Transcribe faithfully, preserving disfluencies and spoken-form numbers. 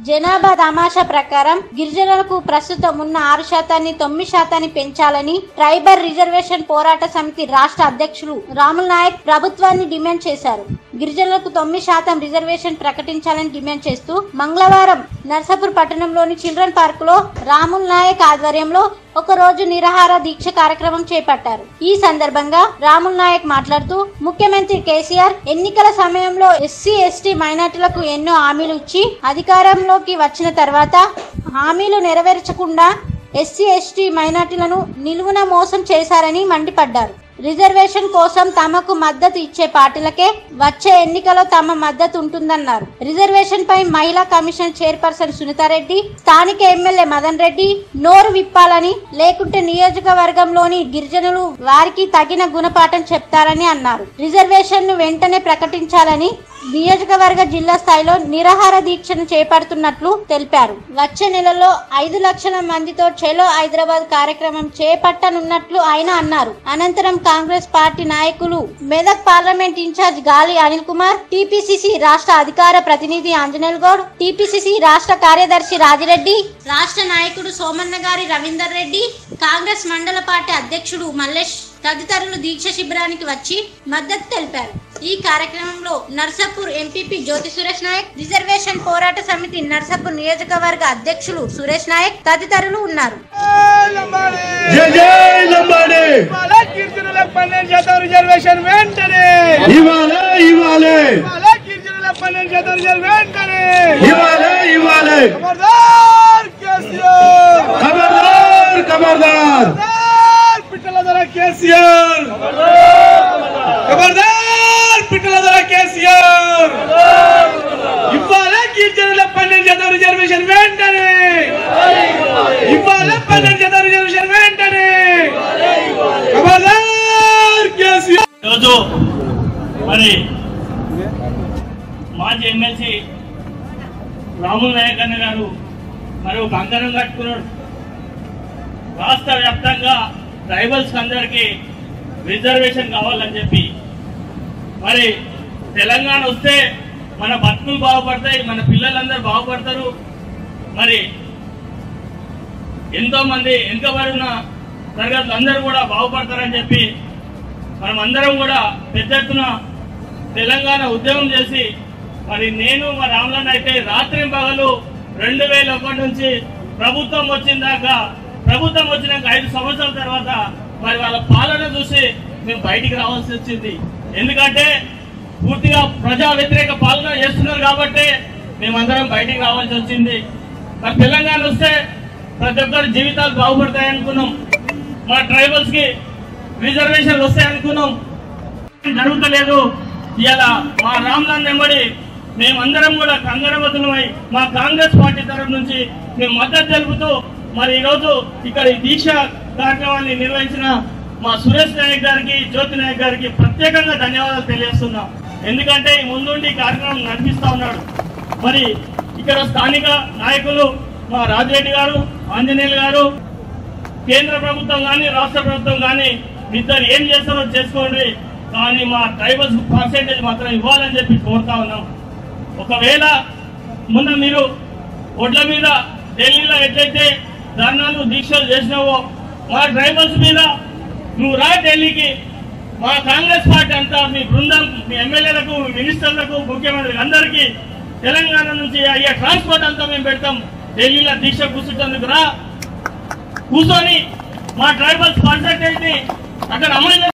జనాభా తమాషా ప్రకారం గిరిజనులకు ప్రస్తుతం ఉన్న ఆరు శాతాన్ని తొమ్మిది శాతాన్ని పెంచాలని ట్రైబల్ రిజర్వేషన్ పోరాట సమితి రాష్ట్ర అధ్యక్షులు రాముల్ నాయక్ ప్రభుత్వాన్ని డిమాండ్ చేశారు. గిరిజనులకు తొమ్మిది శాతం రిజర్వేషన్ ప్రకటించాలని డిమాండ్ చేస్తూ మంగళవారం నర్సాపూర్ పట్టణంలోని చిల్డ్రన్ పార్క్ లో రాముల్ నాయక్ ఆధ్వర్యంలో ఒక రోజు నిరాహార దీక్ష కార్యక్రమం చేపట్టారు. ఈ సందర్భంగా రాముల్ నాయక్ మాట్లాడుతూ ముఖ్యమంత్రి కేసీఆర్ ఎన్నికల సమయంలో ఎస్సీ ఎస్టీ మైనార్టీలకు ఎన్నో హామీలు ఇచ్చి అధికారంలోకి వచ్చిన తర్వాత హామీలు నెరవేర్చకుండా ఎస్సీ ఎస్టీ మైనార్టీలను నిలువున మోసం చేశారని మండిపడ్డారు. రిజర్వేషన్ కోసం తమకు మద్దతు ఇచ్చే పార్టీలకే వచ్చే ఎన్నికలో తమ మద్దతు ఉంటుందన్నారు. రిజర్వేషన్ పై మహిళా కమిషన్ చైర్పర్సన్ సునీతారెడ్డి, స్థానిక ఎమ్మెల్యే మదన్ రెడ్డి నోరు విప్పాలని, లేకుంటే నియోజకవర్గంలోని గిరిజనులు వారికి తగిన గుణపాఠం చెప్తారని అన్నారు. రిజర్వేషన్ ను వెంటనే ప్రకటించాలని నియోజకవర్గ జిల్లా స్థాయిలో నిరాహార దీక్షను చేపడుతున్నట్లు తెలిపారు. వచ్చే నెలలో ఐదు లక్షల మందితో చలో హైదరాబాద్ కార్యక్రమం చేపట్టనున్నట్లు ఆయన అన్నారు. అనంతరం కాంగ్రెస్ పార్టీ నాయకులు మెదక్ పార్లమెంట్ ఇన్ఛార్జ్ గాలి అనిల్ కుమార్, టీపీసీసీ రాష్ట్ర అధికార ప్రతినిధి ఆంజనేయుల్ గౌడ్, టీపీసీసీ రాష్ట్ర కార్యదర్శి రాజిరెడ్డి, రాష్ట్ర నాయకుడు సోమన్న గారి రవీందర్ రెడ్డి, కాంగ్రెస్ మండల పార్టీ అధ్యక్షుడు మల్లేష్ తదితరులు దీక్ష శిబిరానికి వచ్చి మద్దతు తెలిపారు. ఈ కార్యక్రమంలో నర్సాపూర్ ఎంపీపీ జ్యోతి సురేష్ నాయక్, రిజర్వేషన్ పోరాట సమితి నర్సాపూర్ నియోజకవర్గ అధ్యక్షులు సురేష్ నాయక్ తదితరులు ఉన్నారు. కేసీఆర్ ఖబర్దార్, పిట్టల ధర కేసీఆర్ ఇవ్వాల గిరిజనుల పన్నెండు శాతం రిజర్వేషన్ వెంటనే, ఇవ్వాల పన్నెండు శాతం రిజర్వేషన్ వెంటనే, ఖబర్దార్ కేసీఆర్. ఈరోజు మరి మాజీ ఎమ్మెల్సీ రాముల్ నాయక్ అన్న గారు మరి ఒక కంకణం కట్టుకున్నాడు. రాష్ట్ర వ్యాప్తంగా ట్రైబల్స్ అందరికీ రిజర్వేషన్ కావాలని చెప్పి, మరి తెలంగాణ వస్తే మన బతుకులు బాగుపడతాయి, మన పిల్లలందరూ బాగుపడతారు, మరి ఎంతో మంది వెనుకబడిన తరగతులు అందరూ కూడా బాగుపడతారని చెప్పి మనం అందరం కూడా పెద్ద ఎత్తున తెలంగాణ ఉద్యమం చేసి, మరి నేను మా రాములన్న అయితే రాత్రి పగలు రెండు వేల ఒకటి నుంచి ప్రభుత్వం వచ్చిన దాకా, ప్రభుత్వం వచ్చినాక ఐదు సంవత్సరాల తర్వాత మరి వాళ్ళ పాలన చూసి మేము బయటికి రావాల్సి వచ్చింది. ఎందుకంటే పూర్తిగా ప్రజా వ్యతిరేక పాలన చేస్తున్నారు కాబట్టి మేమందరం బయటికి రావాల్సి వచ్చింది. మరి తెలంగాణ వస్తే ప్రతి ఒక్కరి జీవితాలు బాగుపడతాయి అనుకున్నాం, మా ట్రైబల్స్ కి రిజర్వేషన్లు వస్తాయి అనుకున్నాం. జరుగుతలేదు. ఇలా మా రామ్లాన్ వెంబడి మేమందరం కూడా కంగరవతులమై మా కాంగ్రెస్ పార్టీ తరఫు నుంచి మేము మద్దతు తెలుపుతూ మరి ఈరోజు ఇక్కడ ఈ దీక్ష కార్యక్రమాన్ని నిర్వహించిన మా సురేష్ నాయక్ గారికి, జ్యోతి నాయక్ గారికి ప్రత్యేకంగా ధన్యవాదాలు తెలియజేస్తున్నాం. ఎందుకంటే ఈ ముందుండి కార్యక్రమం నడిపిస్తా ఉన్నాడు. మరి ఇక్కడ స్థానిక నాయకులు మా రాజిరెడ్డి గారు, ఆంజనేయులు గారు, కేంద్ర ప్రభుత్వం కానీ రాష్ట్ర ప్రభుత్వం కానీ ఇద్దరు ఏం చేస్తారో చేసుకోండి, కానీ మా ట్రైబల్స్ పర్సెంటేజ్ మాత్రం ఇవ్వాలని చెప్పి కోరుతా ఉన్నాం. ఒకవేళ మొన్న మీరు ఒడ్ల మీద ఢిల్లీలో ఎట్లయితే ధర్నాలు దీక్షలు చేసినావో మా ట్రైబల్స్ మీద నువ్వు రా ఢిల్లీకి, మా కాంగ్రెస్ పార్టీ అంతా మీ బృందం, మీ ఎమ్మెల్యేలకు, మినిస్టర్లకు, ముఖ్యమంత్రికి అందరికీ తెలంగాణ నుంచి అయ్యే ట్రాన్స్పోర్ట్ అంతా మేము పెడతాం. ఢిల్లీలో దీక్ష కూర్చుంటందుకు రా, కూర్చొని మా ట్రైబల్స్ పర్సెంటేజ్ ని అక్కడ అమలు